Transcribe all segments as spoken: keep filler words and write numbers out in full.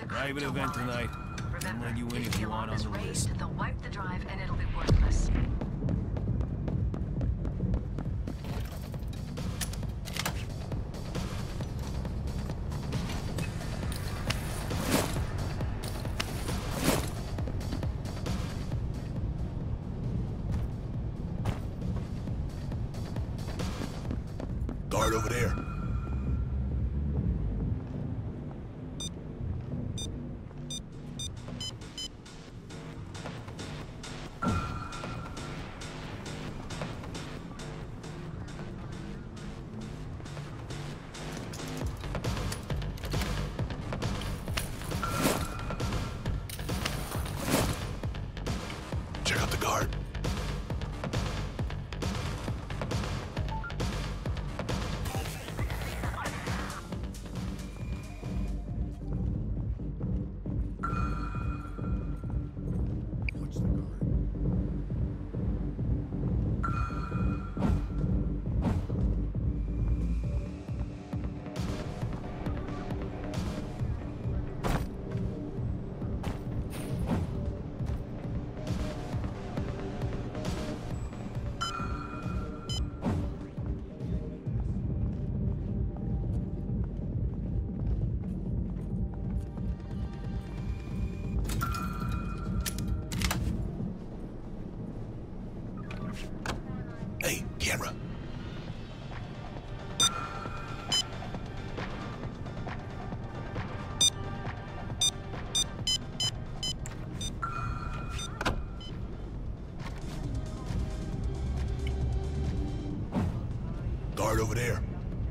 Private event tonight. I'll let you in if you want on the list. They'll wipe the drive and it'll be worthless. Guard over there. Check out the guard. Hey, camera. Guard over there.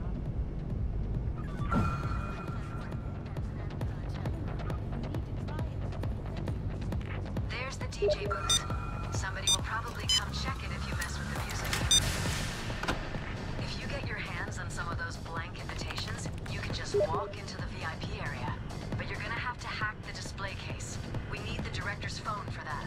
There's the D J booth. Somebody will probably come check it if you mess with the music. If you get your hands on some of those blank invitations, you can just walk into the V I P area. But you're gonna have to hack the display case. We need the director's phone for that.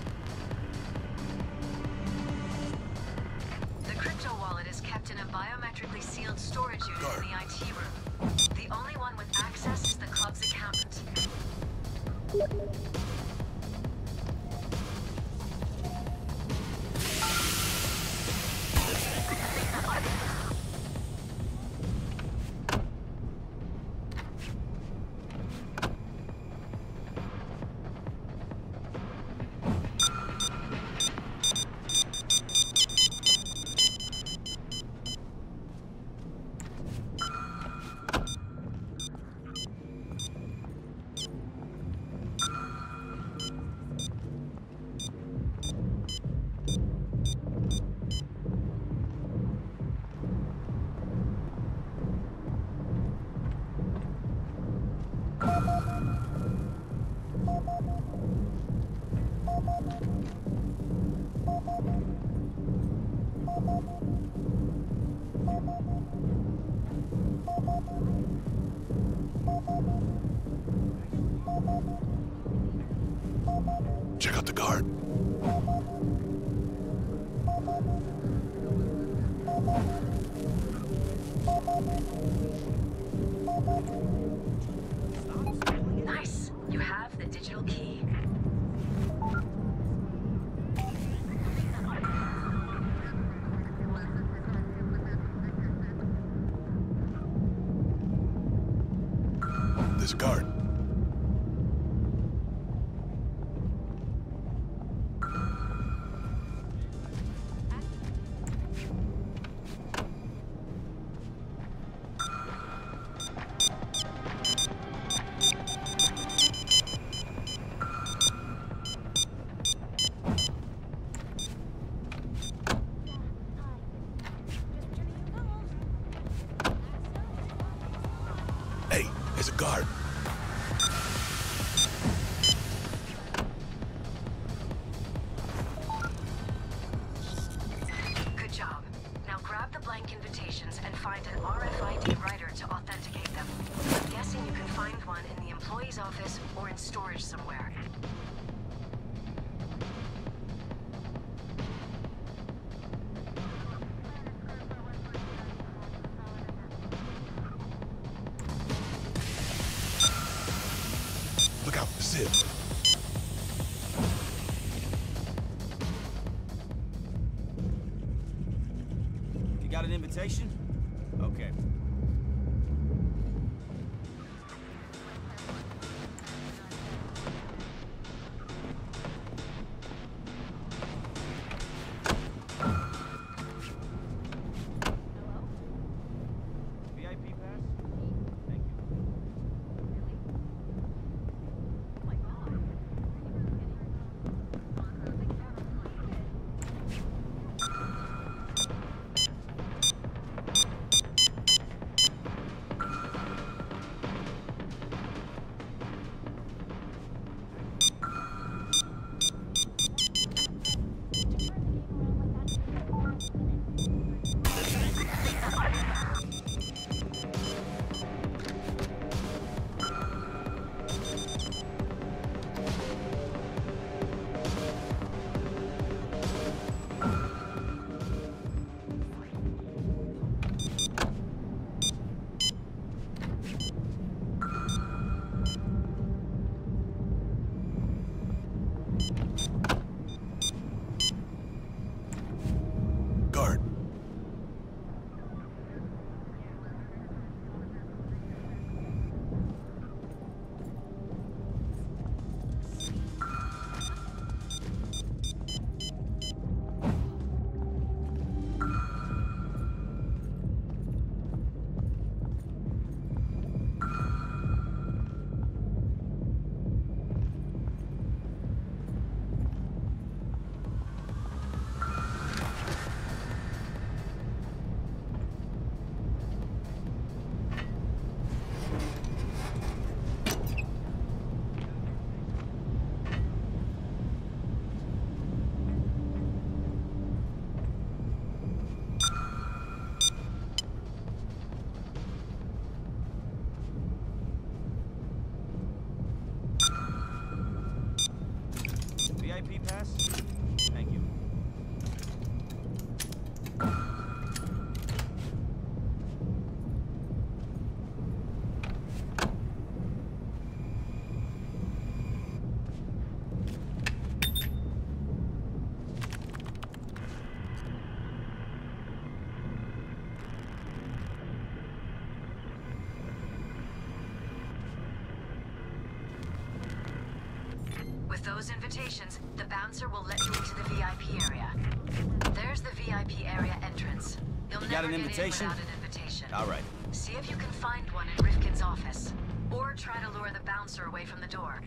The crypto wallet is kept in a biometrically sealed storage unit Guard. in the I T room. The only one with access is the club's accountant. Check out the guard. Nice! You have the digital key. There's a guard. Hey, there's a guard. Good job. Now grab the blank invitations and find an R F I D writer to authenticate them. I'm guessing you can find one in the employee's office or in storage somewhere. Now, zip. You got an invitation? Okay. Guard. V I P pass? Thank you. With those invitations, the bouncer will let you into the V I P area. There's the V I P area entrance. You'll You never got an get invitation? in without an invitation. All right. See if you can find one in Rifkin's office. Or try to lure the bouncer away from the door.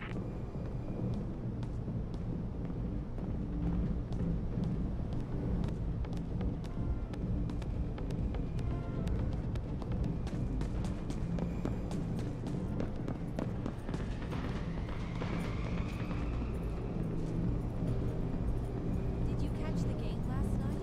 Did you catch the game last night?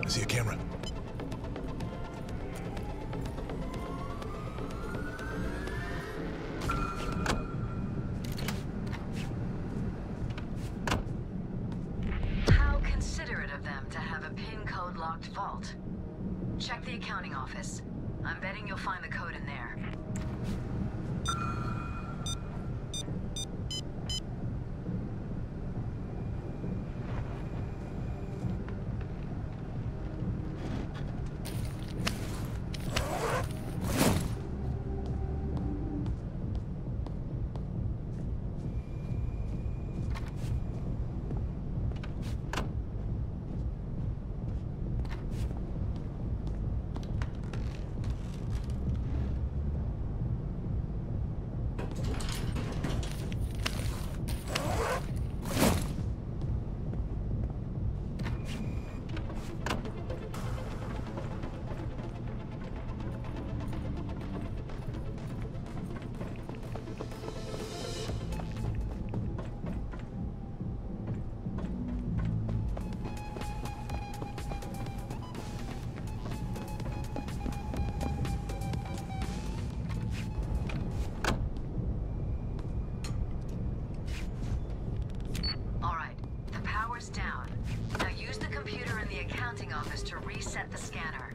I see a camera. How considerate of them to have a pin code locked vault. Check the accounting office. I'm betting you'll find the code in there. Down. Now use the computer in the accounting office to reset the scanner.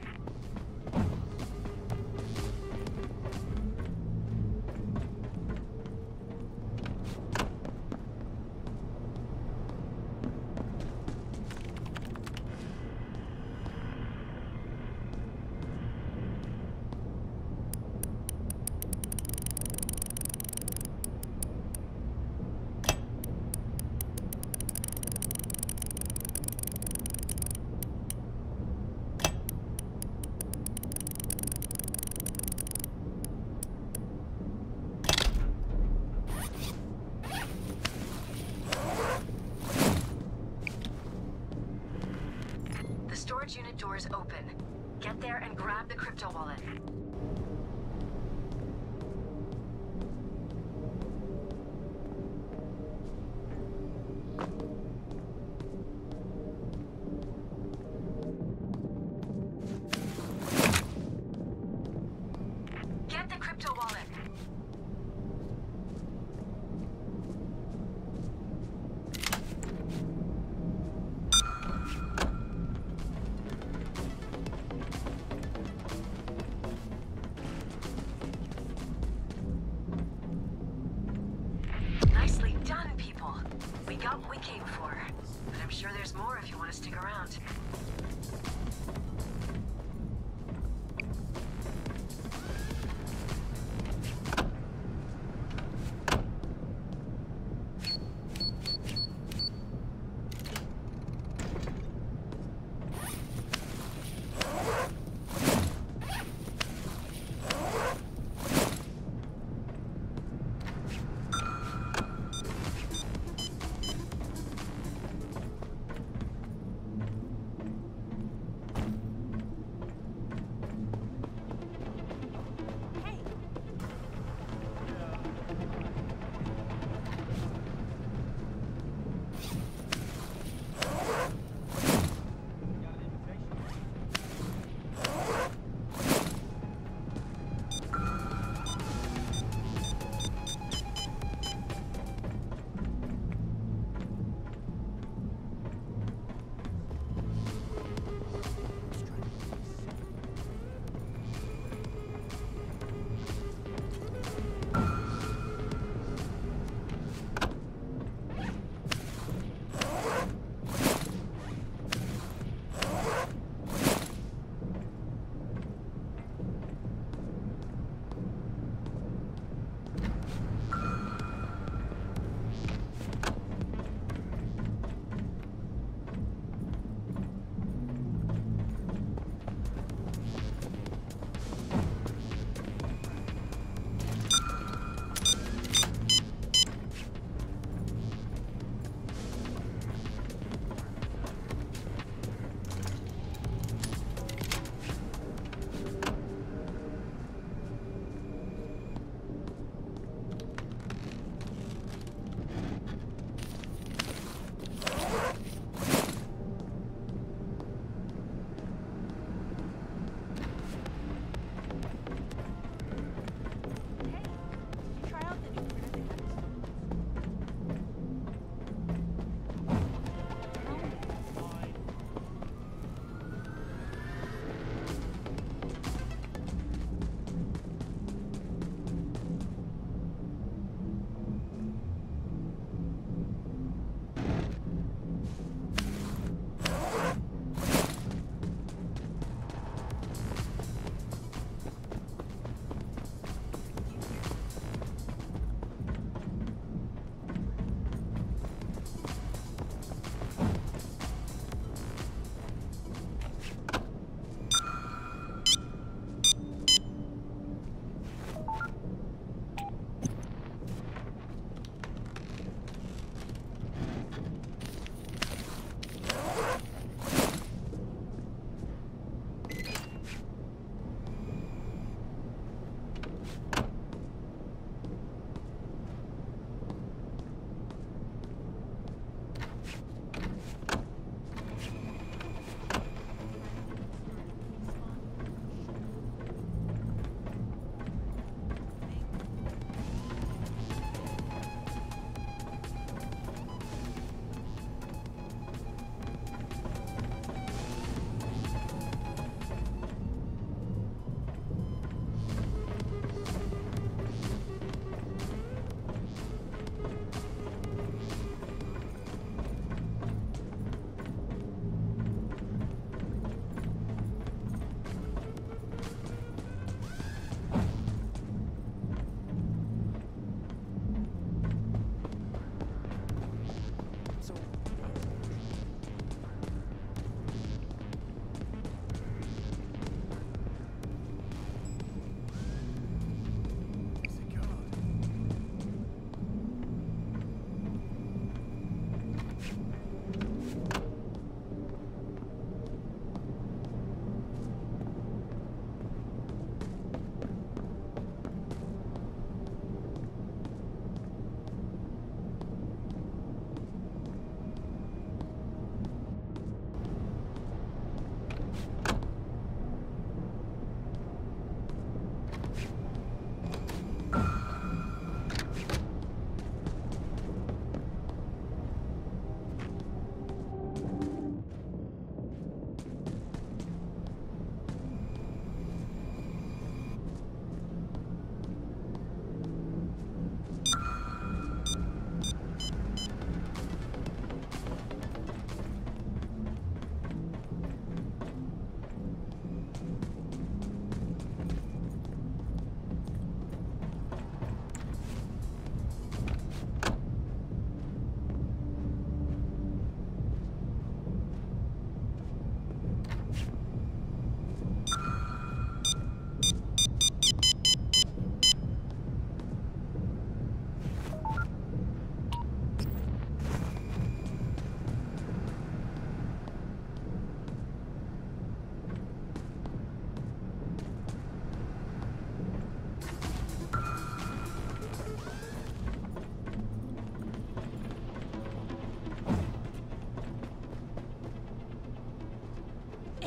Storage unit doors open. Get there and grab the crypto wallet. Get the crypto wallet. Nicely done, people. We got what we came for. But I'm sure there's more if you want to stick around.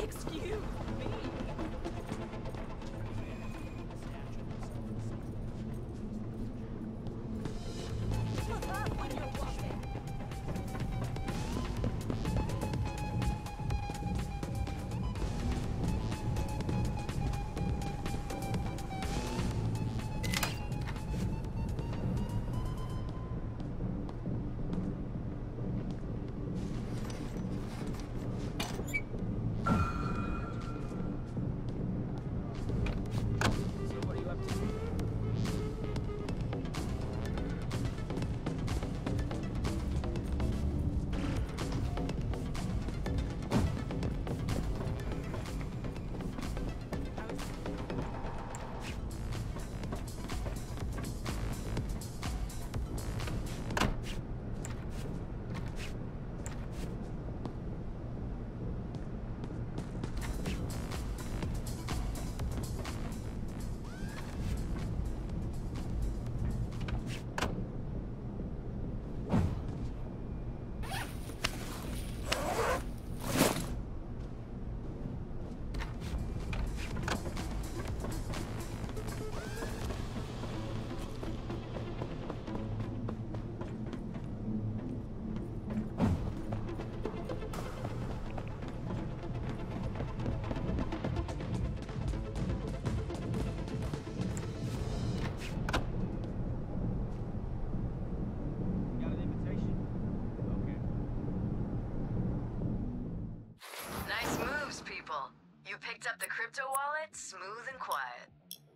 Excuse me. Look up when you're walking. So what are you up to? Got an invitation? Okay. Nice moves, people. You picked up the crypto wallet, smooth and quiet.